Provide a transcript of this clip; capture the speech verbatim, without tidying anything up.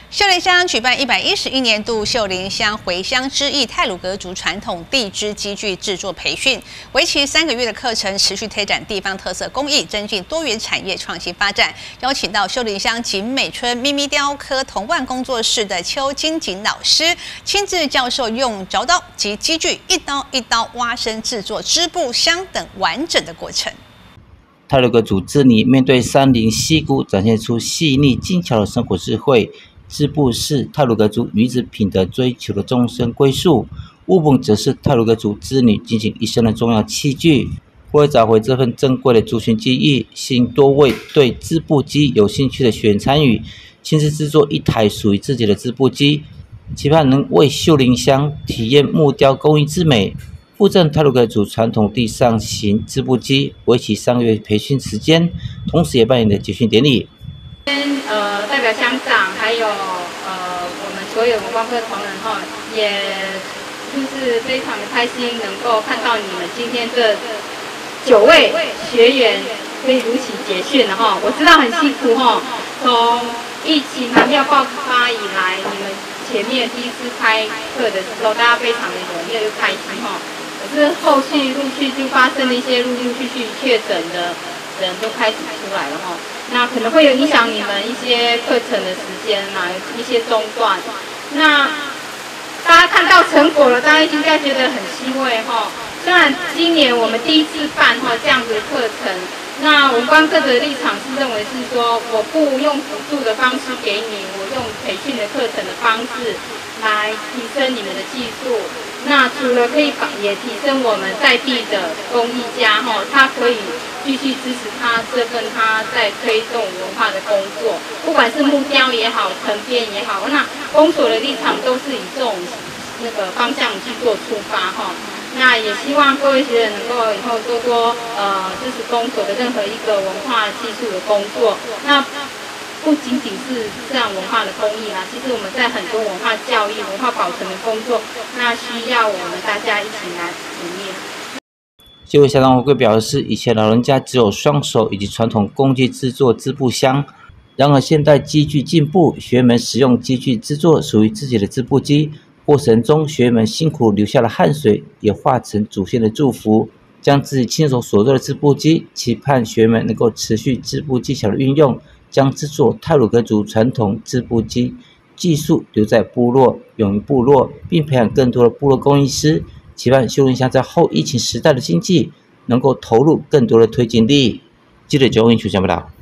秀林乡举办一百一十一年度秀林乡回乡之意太鲁阁族传统地支机具制作培训，为期三个月的课程，持续推展地方特色工艺，增进多元产业创新发展。邀请到秀林乡景美村咪咪雕刻铜腕工作室的邱金锦老师，亲自教授用凿刀及机具一刀一刀挖深制作织布箱等完整的过程。 太鲁阁族织女面对山林溪谷，展现出细腻精巧的生活智慧。织布是太鲁阁族女子品德追求的终身归宿，乌本则是太鲁阁族织女进行一生的重要器具。为找回这份珍贵的族群记忆，吸引多位对织布机有兴趣的学员参与，亲自制作一台属于自己的织布机，期盼能为秀林乡体验木雕工艺之美。 附赠太鲁阁族传统地上型织布机，为期三个月培训时间，同时也办理了结训典礼。 呃，代表乡长还有呃我们所有文化科同仁哈，也就是非常的开心，能够看到你们今天这九位学员可以如期结训了哈。我知道很辛苦哈，从疫情还没有爆发以来，你们前面第一次开课的时候，大家非常的踊跃又开心哈。 可是后续陆续就发生了一些陆陆续续确诊的人都开始出来了哈，那可能会有影响你们一些课程的时间嘛，一些中断。那大家看到成果了，大家应该觉得很欣慰哈。虽然今年我们第一次办哈这样子的课程，那文官课的立场是认为是说，我不用辅助的方式给你，我用培训的课程的方式来提升你们的技术。 那除了可以把也提升我们在地的工艺家哈，他可以继续支持他这份他在推动文化的工作，不管是木雕也好，藤编也好，那公所的立场都是以这种那个方向去做出发哈。那也希望各位学员能够以后多多呃支持公所的任何一个文化技术的工作。那 不仅仅是自然文化的工艺啦，其实我们在很多文化教育、文化保存的工作，那需要我们大家一起来努力。 这位乡长回馈表示，以前老人家只有双手以及传统工具制作织布箱，然而现代机具进步，学员们使用机具制作属于自己的织布机，过程中学员们辛苦流下的汗水，也化成祖先的祝福。 将自己亲手所做的织布机，期盼学员们能够持续织布技巧的运用，将制作太鲁阁族传统织布机技术留在部落，永于部落，并培养更多的部落工艺师。期盼秀林乡在后疫情时代的经济能够投入更多的推进力。记者周英楚讲报道。